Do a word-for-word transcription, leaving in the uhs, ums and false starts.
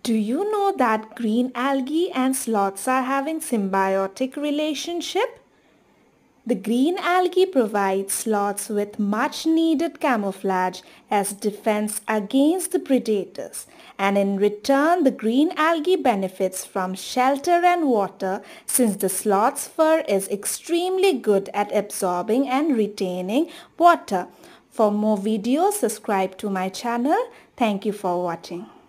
Do you know that green algae and sloths are having symbiotic relationship? The green algae provides sloths with much needed camouflage as defense against the predators, and in return the green algae benefits from shelter and water since the sloth's fur is extremely good at absorbing and retaining water. For more videos, subscribe to my channel. Thank you for watching.